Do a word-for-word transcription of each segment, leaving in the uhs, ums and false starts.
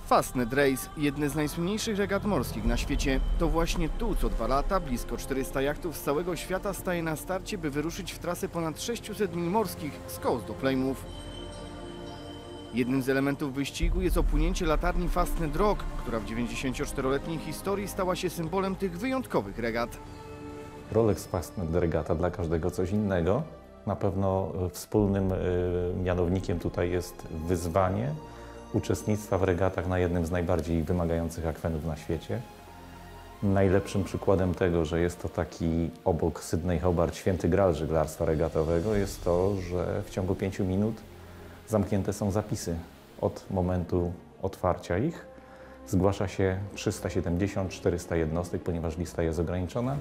Fastnet Race, jedne z najsłynniejszych regat morskich na świecie. To właśnie tu co dwa lata blisko czterysta jachtów z całego świata staje na starcie, by wyruszyć w trasę ponad sześciuset mil morskich z Coast do Plymouth. Jednym z elementów wyścigu jest opłynięcie latarni Fastnet Rock, która w dziewięćdziesięcioczteroletniej historii stała się symbolem tych wyjątkowych regat. Rolex Fastnet Regata dla każdego coś innego. Na pewno wspólnym y, mianownikiem tutaj jest wyzwanie uczestnictwa w regatach na jednym z najbardziej wymagających akwenów na świecie. Najlepszym przykładem tego, że jest to taki obok Sydney Hobart święty graal żeglarstwa regatowego, jest to, że w ciągu pięciu minut zamknięte są zapisy. Od momentu otwarcia ich zgłasza się trzysta siedemdziesiąt do czterystu jednostek, ponieważ lista jest ograniczona.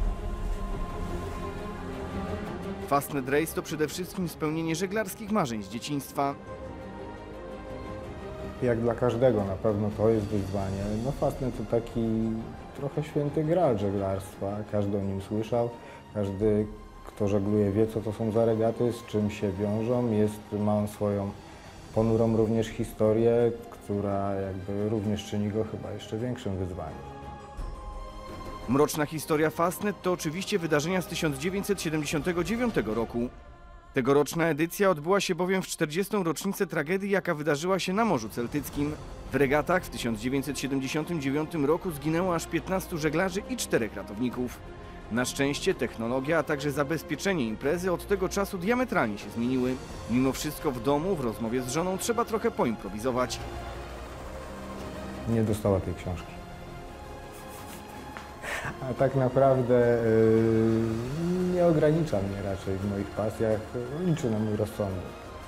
Fastnet Race to przede wszystkim spełnienie żeglarskich marzeń z dzieciństwa. Jak dla każdego na pewno to jest wyzwanie. No Fastnet to taki trochę święty graal żeglarstwa. Każdy o nim słyszał, każdy, kto żegluje, wie, co to są za regaty, z czym się wiążą. Jest, ma on swoją ponurą również historię, która jakby również czyni go chyba jeszcze większym wyzwaniem. Mroczna historia Fastnet to oczywiście wydarzenia z tysiąc dziewięćset siedemdziesiątego dziewiątego roku. Tegoroczna edycja odbyła się bowiem w czterdziestą rocznicę tragedii, jaka wydarzyła się na Morzu Celtyckim. W regatach w tysiąc dziewięćset siedemdziesiątym dziewiątym roku zginęło aż piętnastu żeglarzy i czterech ratowników. Na szczęście technologia, a także zabezpieczenie imprezy od tego czasu diametralnie się zmieniły. Mimo wszystko w domu, w rozmowie z żoną trzeba trochę poimprowizować. Nie dostała tej książki. A tak naprawdę yy, nie ogranicza mnie raczej w moich pasjach, liczy na mój rozsądek.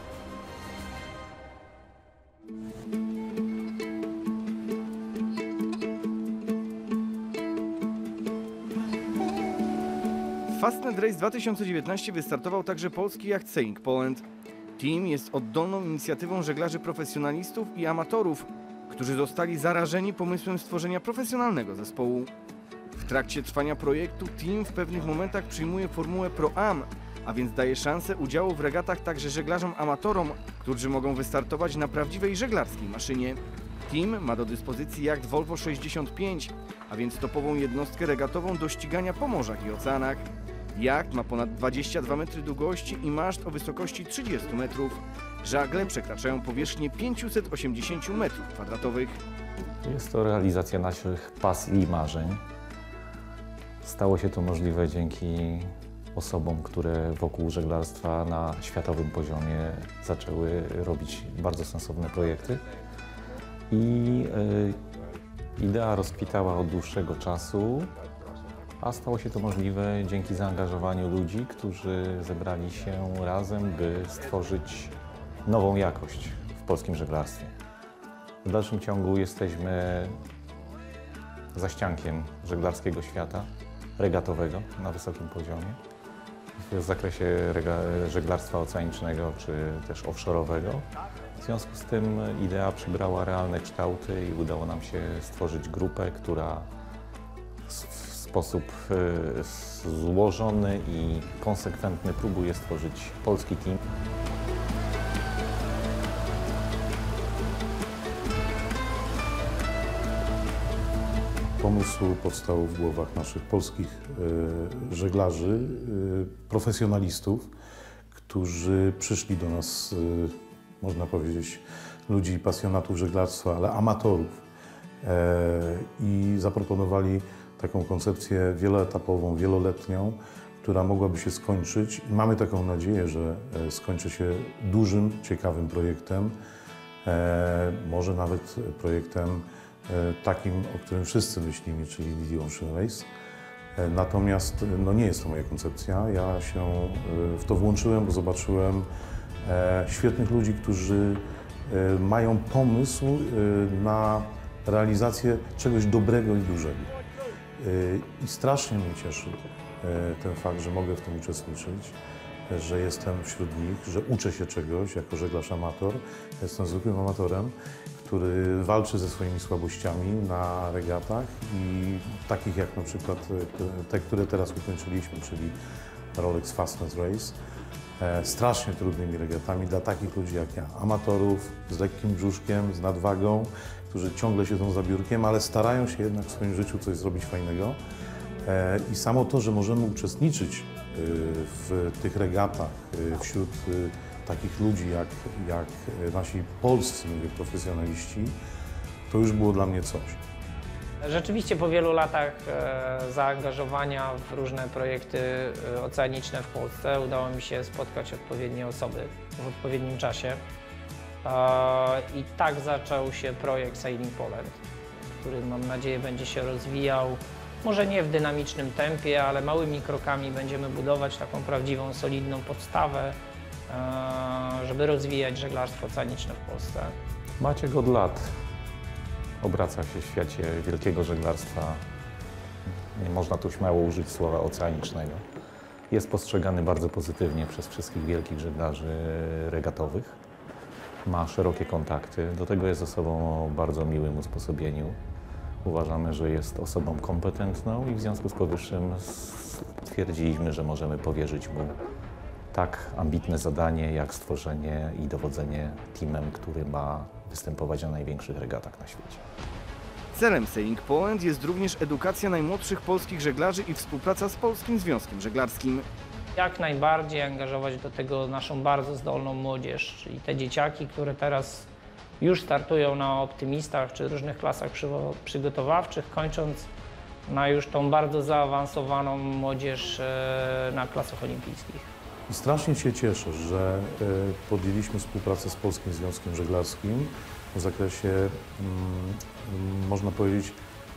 W Fastnet Race dwa tysiące dziewiętnaście wystartował także polski jacht Sailing Poland. Team jest oddolną inicjatywą żeglarzy profesjonalistów i amatorów, którzy zostali zarażeni pomysłem stworzenia profesjonalnego zespołu. W trakcie trwania projektu team w pewnych momentach przyjmuje formułę Pro-Am, a więc daje szansę udziału w regatach także żeglarzom amatorom, którzy mogą wystartować na prawdziwej żeglarskiej maszynie. Team ma do dyspozycji jacht Volvo sześćdziesiąt pięć, a więc topową jednostkę regatową do ścigania po morzach i oceanach. Jacht ma ponad dwadzieścia dwa metry długości i maszt o wysokości trzydziestu metrów. Żagle przekraczają powierzchnię pięćset osiemdziesiąt metrów kwadratowych. Jest to realizacja naszych pasji i marzeń. Stało się to możliwe dzięki osobom, które wokół żeglarstwa na światowym poziomie zaczęły robić bardzo sensowne projekty. I y, idea rozkwitała od dłuższego czasu, a stało się to możliwe dzięki zaangażowaniu ludzi, którzy zebrali się razem, by stworzyć nową jakość w polskim żeglarstwie. W dalszym ciągu jesteśmy zaściankiem żeglarskiego świata, regatowego na wysokim poziomie. W zakresie żeglarstwa oceanicznego czy też offshore'owego. W związku z tym idea przybrała realne kształty i udało nam się stworzyć grupę, która w sposób złożony i konsekwentny próbuje stworzyć polski team. Pomysł powstał w głowach naszych polskich e, żeglarzy, e, profesjonalistów, którzy przyszli do nas, e, można powiedzieć, ludzi pasjonatów żeglarstwa, ale amatorów e, i zaproponowali taką koncepcję wieloetapową, wieloletnią, która mogłaby się skończyć i mamy taką nadzieję, że e, skończy się dużym, ciekawym projektem, e, może nawet projektem takim, o którym wszyscy myślimy, czyli The Ocean Race. Natomiast no nie jest to moja koncepcja. Ja się w to włączyłem, bo zobaczyłem świetnych ludzi, którzy mają pomysł na realizację czegoś dobrego i dużego. I strasznie mnie cieszy ten fakt, że mogę w tym uczestniczyć, że jestem wśród nich, że uczę się czegoś jako żeglarz amator. Jestem zwykłym amatorem, który walczy ze swoimi słabościami na regatach i takich jak na przykład te, które teraz ukończyliśmy, czyli Rolex Fastnet Race. e, strasznie trudnymi regatami dla takich ludzi jak ja, amatorów z lekkim brzuszkiem, z nadwagą, którzy ciągle siedzą za biurkiem, ale starają się jednak w swoim życiu coś zrobić fajnego. E, I samo to, że możemy uczestniczyć e, w tych regatach e, wśród e, takich ludzi jak, jak nasi polscy, mówię, profesjonaliści, to już było dla mnie coś. Rzeczywiście po wielu latach e, zaangażowania w różne projekty e, oceaniczne w Polsce udało mi się spotkać odpowiednie osoby w odpowiednim czasie. E, I tak zaczął się projekt Sailing Poland, który mam nadzieję będzie się rozwijał, może nie w dynamicznym tempie, ale małymi krokami będziemy budować taką prawdziwą, solidną podstawę, e, żeby rozwijać żeglarstwo oceaniczne w Polsce. Maciek od lat obraca się w świecie wielkiego żeglarstwa. Nie można tu śmiało użyć słowa oceanicznego. Jest postrzegany bardzo pozytywnie przez wszystkich wielkich żeglarzy regatowych. Ma szerokie kontakty. Do tego jest osobą o bardzo miłym usposobieniu. Uważamy, że jest osobą kompetentną i w związku z powyższym stwierdziliśmy, że możemy powierzyć mu tak ambitne zadanie, jak stworzenie i dowodzenie teamem, który ma występować na największych regatach na świecie. Celem Sailing Poland jest również edukacja najmłodszych polskich żeglarzy i współpraca z Polskim Związkiem Żeglarskim. Jak najbardziej angażować do tego naszą bardzo zdolną młodzież, czyli te dzieciaki, które teraz już startują na optymistach czy różnych klasach przygotowawczych, kończąc na już tą bardzo zaawansowaną młodzież na klasach olimpijskich. I strasznie się cieszę, że y, podjęliśmy współpracę z Polskim Związkiem Żeglarskim w zakresie, mm, można powiedzieć,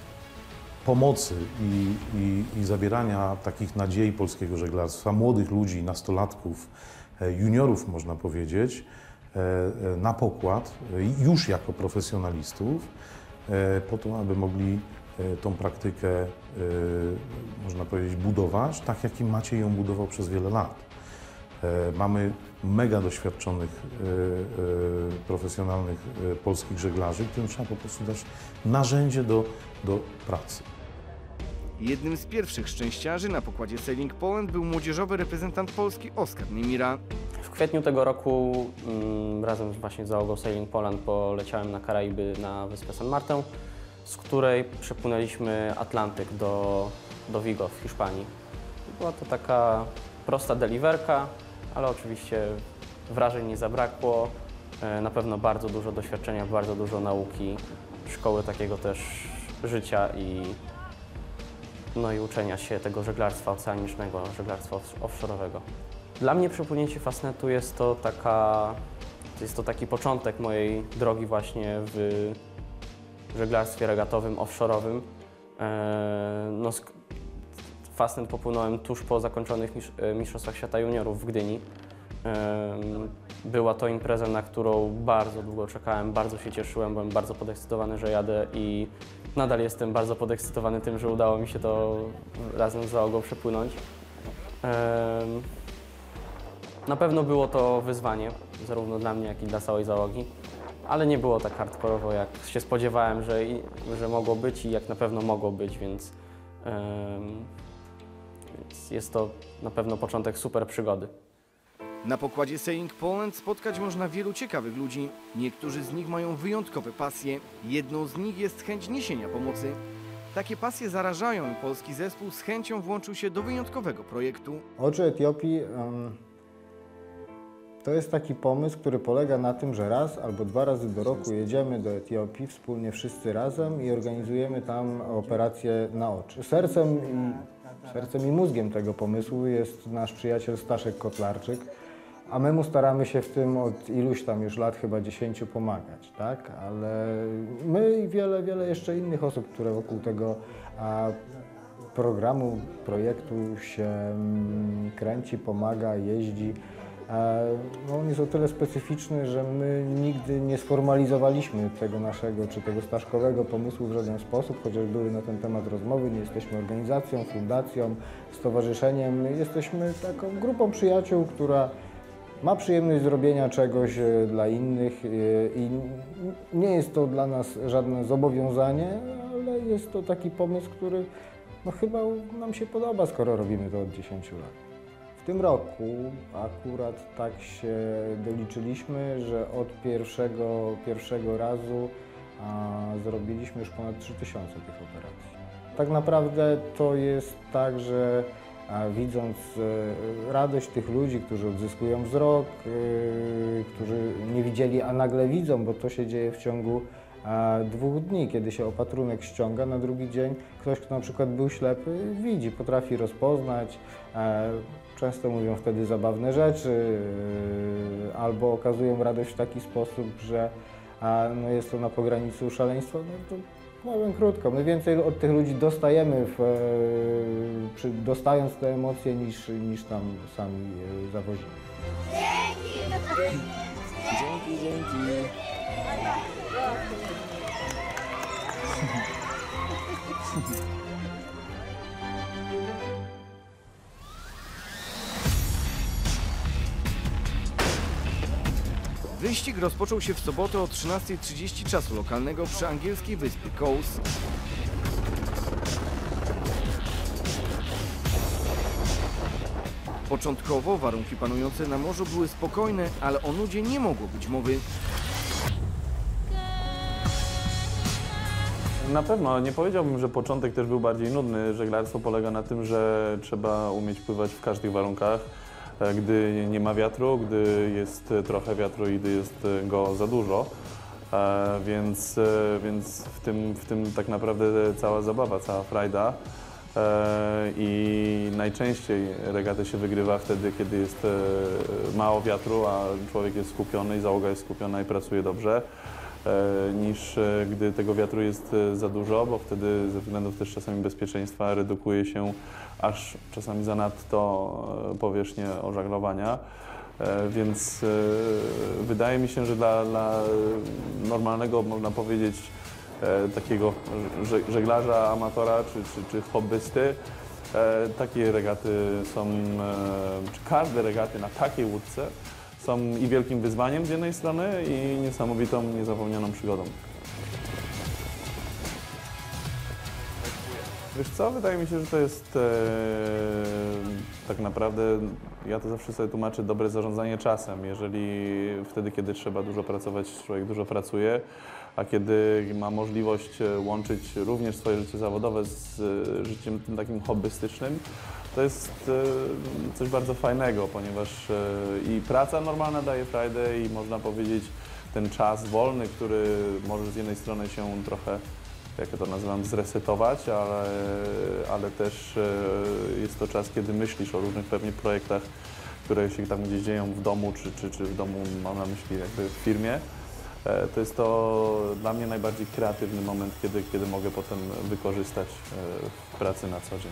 pomocy i, i, i zawierania takich nadziei polskiego żeglarstwa, młodych ludzi, nastolatków, juniorów, można powiedzieć, na pokład, już jako profesjonalistów, po to, aby mogli tą praktykę, można powiedzieć, budować, tak jak i Maciej ją budował przez wiele lat. Mamy mega doświadczonych, profesjonalnych polskich żeglarzy, którym trzeba po prostu dać narzędzie do, do pracy. Jednym z pierwszych szczęściarzy na pokładzie Sailing Poland był młodzieżowy reprezentant Polski Oskar Niemira. W kwietniu tego roku mm, razem właśnie z załogą Sailing Poland poleciałem na Karaiby, na wyspę San Martę, z której przepłynęliśmy Atlantyk do, do Vigo w Hiszpanii. Była to taka prosta deliwerka, ale oczywiście wrażeń nie zabrakło. Na pewno bardzo dużo doświadczenia, bardzo dużo nauki, szkoły takiego też życia i, no i uczenia się tego żeglarstwa oceanicznego, żeglarstwa offshore'owego. Dla mnie przepłynięcie Fastnetu jest to, taka, jest to taki początek mojej drogi właśnie w żeglarstwie regatowym, offshore'owym. No, Fastnet popłynąłem tuż po zakończonych Mistrzostwach Świata Juniorów w Gdyni. Była to impreza, na którą bardzo długo czekałem, bardzo się cieszyłem, byłem bardzo podekscytowany, że jadę i nadal jestem bardzo podekscytowany tym, że udało mi się to razem z załogą przepłynąć. Na pewno było to wyzwanie, zarówno dla mnie, jak i dla całej załogi, ale nie było tak hardkorowo, jak się spodziewałem, że, że mogło być i jak na pewno mogło być, więc, więc jest to na pewno początek super przygody. Na pokładzie Sailing Poland spotkać można wielu ciekawych ludzi. Niektórzy z nich mają wyjątkowe pasje. Jedną z nich jest chęć niesienia pomocy. Takie pasje zarażają i polski zespół z chęcią włączył się do wyjątkowego projektu. Oczy Etiopii um, to jest taki pomysł, który polega na tym, że raz albo dwa razy do roku jedziemy do Etiopii wspólnie wszyscy razem i organizujemy tam operacje na oczy. Sercem i, sercem i mózgiem tego pomysłu jest nasz przyjaciel Staszek Kotlarczyk, a my mu staramy się w tym od iluś tam już lat, chyba dziesięciu, pomagać, tak? Ale my i wiele, wiele jeszcze innych osób, które wokół tego a, programu, projektu się mm, kręci, pomaga, jeździ. No, on jest o tyle specyficzny, że my nigdy nie sformalizowaliśmy tego naszego czy tego staszkowego pomysłu w żaden sposób, chociaż były na ten temat rozmowy. Nie jesteśmy organizacją, fundacją, stowarzyszeniem. Jesteśmy taką grupą przyjaciół, która ma przyjemność zrobienia czegoś dla innych i nie jest to dla nas żadne zobowiązanie, ale jest to taki pomysł, który no, chyba nam się podoba, skoro robimy to od dziesięciu lat. tym roku akurat tak się doliczyliśmy, że od pierwszego, pierwszego razu a, zrobiliśmy już ponad trzy tysiące tych operacji. Tak naprawdę to jest tak, że a, widząc e, radość tych ludzi, którzy odzyskują wzrok, e, którzy nie widzieli, a nagle widzą, bo to się dzieje w ciągu a, dwóch dni, kiedy się opatrunek ściąga, na drugi dzień ktoś, kto na przykład był ślepy, widzi, potrafi rozpoznać. E, Często mówią wtedy zabawne rzeczy yy, albo okazują radość w taki sposób, że a, no jest to na pograniczu szaleństwa. No to powiem krótko, my więcej od tych ludzi dostajemy, w, yy, przy, dostając te emocje, niż, niż tam sami yy, zawozimy. Dzięki, dzięki. Wyścig rozpoczął się w sobotę o trzynastej trzydzieści czasu lokalnego przy angielskiej wyspie Cowes. Początkowo warunki panujące na morzu były spokojne, ale o nudzie nie mogło być mowy. Na pewno, nie powiedziałbym, że początek też był bardziej nudny. Żeglarstwo polega na tym, że trzeba umieć pływać w każdych warunkach. Gdy nie ma wiatru, gdy jest trochę wiatru i gdy jest go za dużo. Więc, więc w, tym, w tym tak naprawdę cała zabawa, cała frajda. I najczęściej regatę się wygrywa wtedy, kiedy jest mało wiatru, a człowiek jest skupiony i załoga jest skupiona i pracuje dobrze, niż gdy tego wiatru jest za dużo, bo wtedy ze względów też czasami bezpieczeństwa redukuje się aż czasami zanadto powierzchnię ożaglowania. Więc wydaje mi się, że dla, dla normalnego, można powiedzieć, takiego żeglarza, amatora czy, czy, czy hobbysty, takie regaty są, czy każde regaty na takiej łódce są i wielkim wyzwaniem z jednej strony i niesamowitą, niezapomnianą przygodą. Wiesz co, wydaje mi się, że to jest e, tak naprawdę, ja to zawsze sobie tłumaczę, dobre zarządzanie czasem. Jeżeli wtedy, kiedy trzeba dużo pracować, człowiek dużo pracuje, a kiedy ma możliwość łączyć również swoje życie zawodowe z e, życiem tym takim hobbystycznym, to jest e, coś bardzo fajnego, ponieważ e, i praca normalna daje frajdę i można powiedzieć ten czas wolny, który może z jednej strony się trochę, jak ja to nazywam, zresetować, ale, ale też jest to czas, kiedy myślisz o różnych pewnie projektach, które się tam gdzieś dzieją w domu, czy, czy, czy w domu, mam na myśli jakby w firmie. To jest to dla mnie najbardziej kreatywny moment, kiedy, kiedy mogę potem wykorzystać w pracy na co dzień.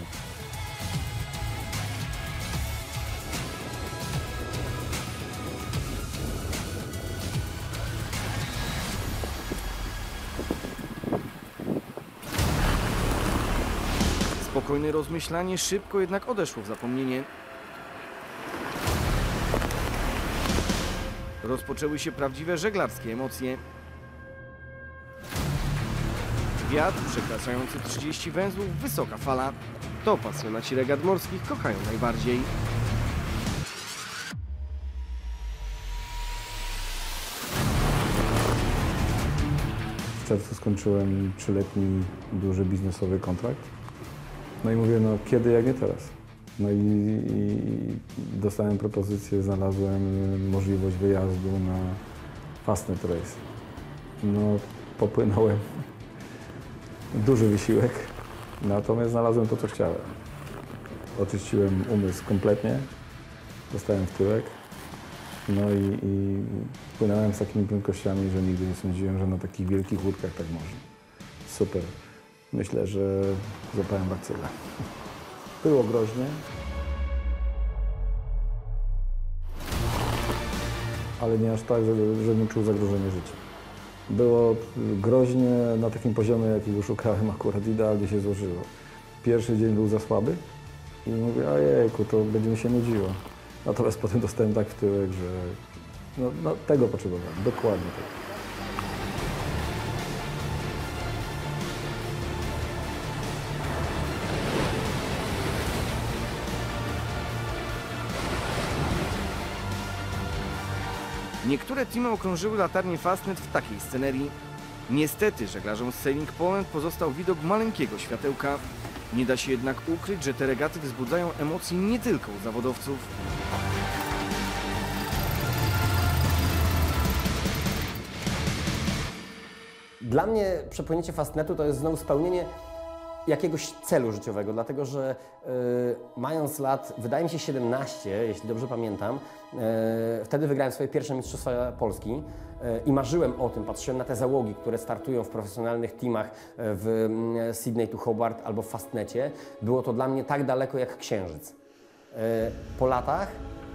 Spokojne rozmyślanie szybko jednak odeszło w zapomnienie. Rozpoczęły się prawdziwe żeglarskie emocje. Wiatr przekraczający trzydzieści węzłów, wysoka fala. To pasjonaci regat morskich kochają najbardziej. W czerwcu skończyłem trzyletni, duży biznesowy kontrakt. No i mówię, no kiedy, jak nie teraz. No i, i dostałem propozycję, znalazłem możliwość wyjazdu na Fastnet Race. No popłynąłem, duży wysiłek, natomiast znalazłem to, co chciałem. Oczyściłem umysł kompletnie, dostałem w tyłek. No i, i płynąłem z takimi prędkościami, że nigdy nie sądziłem, że na takich wielkich łódkach tak można. Super. Myślę, że złapałem bakcyla. Było groźnie, ale nie aż tak, że, żebym czuł zagrożenie życia. Było groźnie na takim poziomie, jakiego szukałem, akurat idealnie się złożyło. Pierwszy dzień był za słaby i mówię, ojejku, to będzie mi się nudziło. Natomiast potem dostałem tak w tyłek, że no, no, tego potrzebowałem, dokładnie tego. Niektóre teamy okrążyły latarnię Fastnet w takiej scenerii. Niestety żeglarzom z Sailing Poland pozostał widok maleńkiego światełka. Nie da się jednak ukryć, że te regaty wzbudzają emocje nie tylko u zawodowców. Dla mnie przepłynięcie Fastnetu to jest znowu spełnienie jakiegoś celu życiowego, dlatego że y, mając lat, wydaje mi się siedemnaście, jeśli dobrze pamiętam, y, wtedy wygrałem swoje pierwsze Mistrzostwa Polski y, i marzyłem o tym, patrzyłem na te załogi, które startują w profesjonalnych teamach w y, Sydney to Hobart albo w Fastnecie. Było to dla mnie tak daleko jak Księżyc. Y, po latach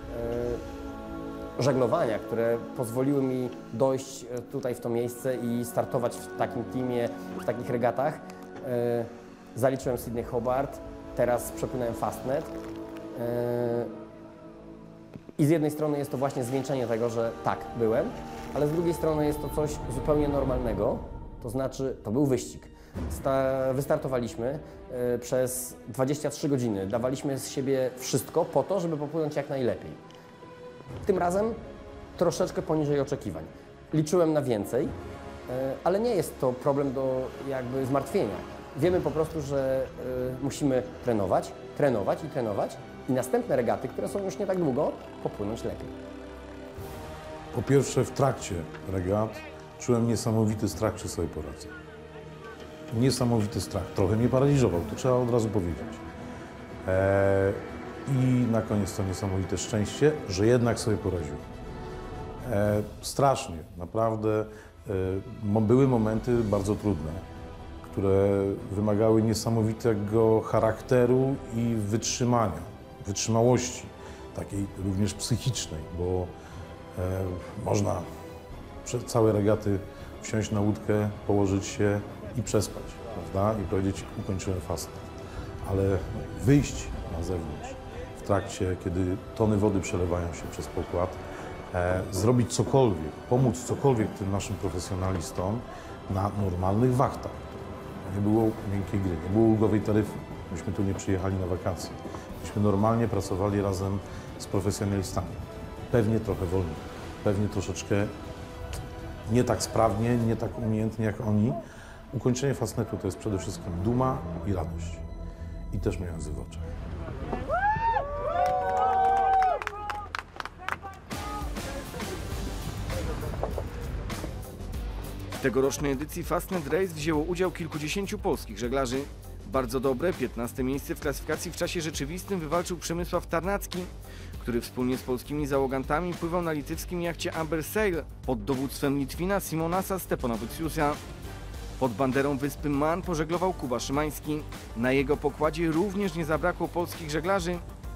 y, żeglowania, które pozwoliły mi dojść tutaj w to miejsce i startować w takim teamie, w takich regatach, y, zaliczyłem Sydney Hobart, teraz przepłynąłem Fastnet yy, i z jednej strony jest to właśnie zwieńczenie tego, że tak, byłem, ale z drugiej strony jest to coś zupełnie normalnego, to znaczy to był wyścig. Sta wystartowaliśmy yy, przez dwadzieścia trzy godziny, dawaliśmy z siebie wszystko po to, żeby popłynąć jak najlepiej. Tym razem troszeczkę poniżej oczekiwań. Liczyłem na więcej, yy, ale nie jest to problem do jakby zmartwienia. Wiemy po prostu, że y, musimy trenować, trenować i trenować i następne regaty, które są już nie tak długo, popłynąć lepiej. Po pierwsze, w trakcie regat czułem niesamowity strach, czy sobie poradzę. Niesamowity strach. Trochę mnie paraliżował, to trzeba od razu powiedzieć. E, I na koniec to niesamowite szczęście, że jednak sobie poradziłem. E, strasznie, naprawdę. E, były momenty bardzo trudne, które wymagały niesamowitego charakteru i wytrzymania, wytrzymałości, takiej również psychicznej, bo e, można przez całe regaty wsiąść na łódkę, położyć się i przespać, prawda? I powiedzieć, ukończyłem Fastnet. Ale wyjść na zewnątrz w trakcie, kiedy tony wody przelewają się przez pokład, e, zrobić cokolwiek, pomóc cokolwiek tym naszym profesjonalistom na normalnych wachtach. Nie było miękkiej gry, nie było ulgowej taryfy. Myśmy tu nie przyjechali na wakacje. Myśmy normalnie pracowali razem z profesjonalistami. Pewnie trochę wolniej, pewnie troszeczkę nie tak sprawnie, nie tak umiejętnie jak oni. Ukończenie Fastnetu to jest przede wszystkim duma i radość. I też miałem łzy w oczach. W tegorocznej edycji Fastnet Race wzięło udział kilkudziesięciu polskich żeglarzy. Bardzo dobre piętnaste miejsce w klasyfikacji w czasie rzeczywistym wywalczył Przemysław Tarnacki, który wspólnie z polskimi załogantami pływał na litewskim jachcie Amber Sail pod dowództwem Litwina Simonasa Steponavičiusa. Pod banderą wyspy Man pożeglował Kuba Szymański. Na jego pokładzie również nie zabrakło polskich żeglarzy.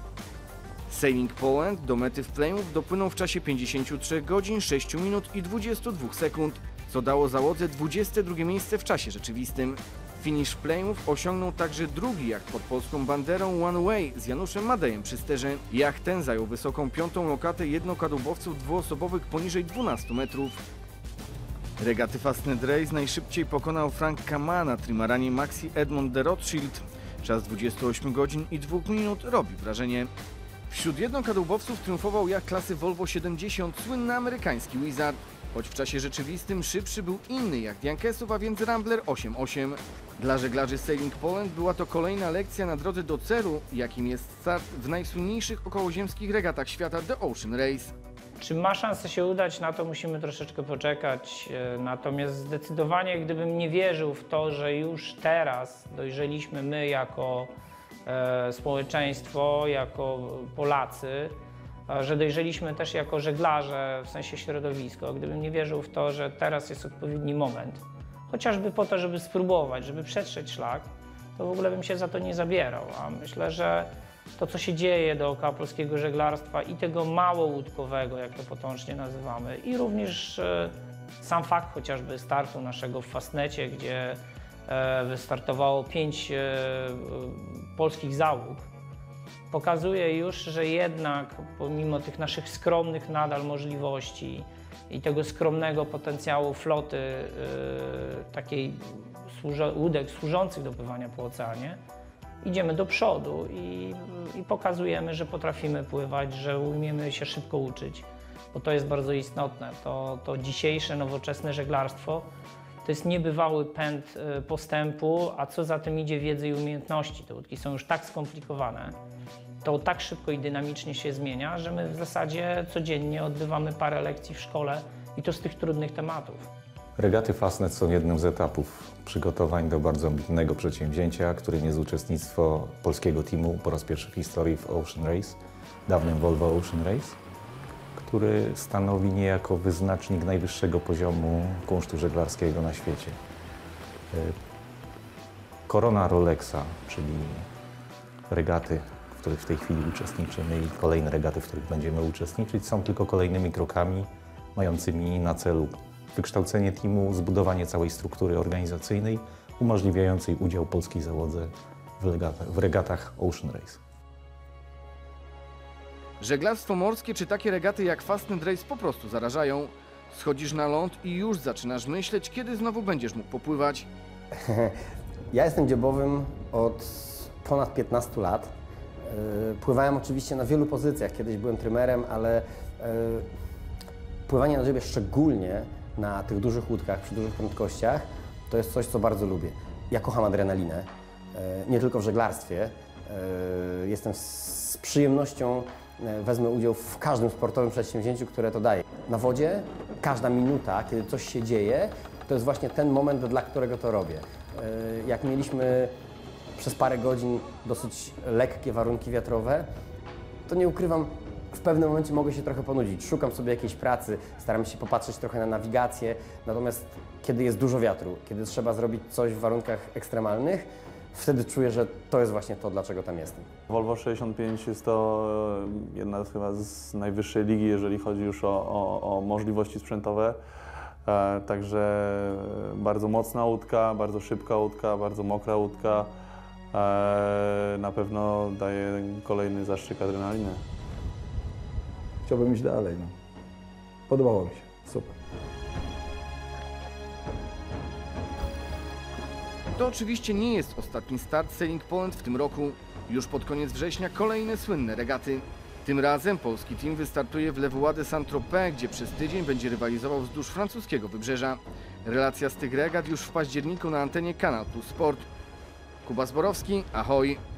Sailing Poland do mety w Plymouth dopłynął w czasie pięćdziesięciu trzech godzin, sześciu minut i dwudziestu dwóch sekund, co dało załodze dwudzieste drugie miejsce w czasie rzeczywistym. Finish Plymouth osiągnął także drugi jacht pod polską banderą One Way z Januszem Madejem przy sterze. Jacht ten zajął wysoką piątą lokatę jednokadłubowców dwuosobowych poniżej dwunastu metrów. Regaty Fastnet Race najszybciej pokonał Frank Kama na trimaranie Maxi Edmond de Rothschild. Czas dwudziestu ośmiu godzin i dwóch minut robi wrażenie. Wśród jednokadłubowców triumfował jacht klasy Volvo siedemdziesiąt, słynny amerykański Wizard. Choć w czasie rzeczywistym szybszy był inny jacht Yankesów, a więc Rambler osiem osiem. Dla żeglarzy Sailing Poland była to kolejna lekcja na drodze do celu, jakim jest start w najsłynniejszych okołoziemskich regatach świata The Ocean Race. Czy ma szansę się udać, na to musimy troszeczkę poczekać. Natomiast zdecydowanie, gdybym nie wierzył w to, że już teraz dojrzeliśmy my jako e, społeczeństwo, jako Polacy, że dojrzeliśmy też jako żeglarze, w sensie środowisko, gdybym nie wierzył w to, że teraz jest odpowiedni moment, chociażby po to, żeby spróbować, żeby przetrzeć szlak, to w ogóle bym się za to nie zabierał. A myślę, że to, co się dzieje dookoła polskiego żeglarstwa i tego małołódkowego, jak to potocznie nazywamy, i również e, sam fakt chociażby startu naszego w Fastnecie, gdzie e, wystartowało pięć e, polskich załóg, pokazuje już, że jednak pomimo tych naszych skromnych nadal możliwości i tego skromnego potencjału floty yy, takiej służa, łódek służących do pływania po oceanie, idziemy do przodu i, i pokazujemy, że potrafimy pływać, że umiemy się szybko uczyć bo to jest bardzo istotne. To, to dzisiejsze nowoczesne żeglarstwo to jest niebywały pęd postępu, a co za tym idzie wiedzy i umiejętności. Te łódki są już tak skomplikowane, to tak szybko i dynamicznie się zmienia, że my w zasadzie codziennie odbywamy parę lekcji w szkole i to z tych trudnych tematów. Regaty Fastnet są jednym z etapów przygotowań do bardzo ambitnego przedsięwzięcia, którym jest uczestnictwo polskiego teamu po raz pierwszy w historii w Ocean Race, dawnym Volvo Ocean Race, który stanowi niejako wyznacznik najwyższego poziomu kunsztu żeglarskiego na świecie. Korona Rolexa, czyli regaty, w których w tej chwili uczestniczymy i kolejne regaty, w których będziemy uczestniczyć, są tylko kolejnymi krokami mającymi na celu wykształcenie teamu, zbudowanie całej struktury organizacyjnej umożliwiającej udział polskiej załodze w regatach, w regatach Ocean Race. Żeglarstwo morskie czy takie regaty jak Fastnet Race po prostu zarażają. Schodzisz na ląd i już zaczynasz myśleć, kiedy znowu będziesz mógł popływać. Ja jestem dziobowym od ponad piętnastu lat. Pływałem oczywiście na wielu pozycjach. Kiedyś byłem trymerem, ale pływanie na dziobie, szczególnie na tych dużych łódkach, przy dużych prędkościach, to jest coś, co bardzo lubię. Ja kocham adrenalinę, nie tylko w żeglarstwie. Jestem z przyjemnością, wezmę udział w każdym sportowym przedsięwzięciu, które to daje. Na wodzie każda minuta, kiedy coś się dzieje, to jest właśnie ten moment, dla którego to robię. Jak mieliśmy przez parę godzin dosyć lekkie warunki wiatrowe, to nie ukrywam, w pewnym momencie mogę się trochę ponudzić. Szukam sobie jakiejś pracy, staram się popatrzeć trochę na nawigację, natomiast kiedy jest dużo wiatru, kiedy trzeba zrobić coś w warunkach ekstremalnych, wtedy czuję, że to jest właśnie to, dlaczego tam jestem. Volvo sześćdziesiąt pięć jest to jedna z chyba z najwyższej ligi, jeżeli chodzi już o, o, o możliwości sprzętowe. E, także bardzo mocna łódka, bardzo szybka łódka, bardzo mokra łódka. E, na pewno daje kolejny zastrzyk adrenaliny. Chciałbym iść dalej. No. Podobało mi się. Super. To oczywiście nie jest ostatni start Sailing Poland w tym roku. Już pod koniec września kolejne słynne regaty. Tym razem polski team wystartuje w Le Voie de Saint-Tropez, gdzie przez tydzień będzie rywalizował wzdłuż francuskiego wybrzeża. Relacja z tych regat już w październiku na antenie Kanal Plus Sport. Kuba Zborowski, ahoj!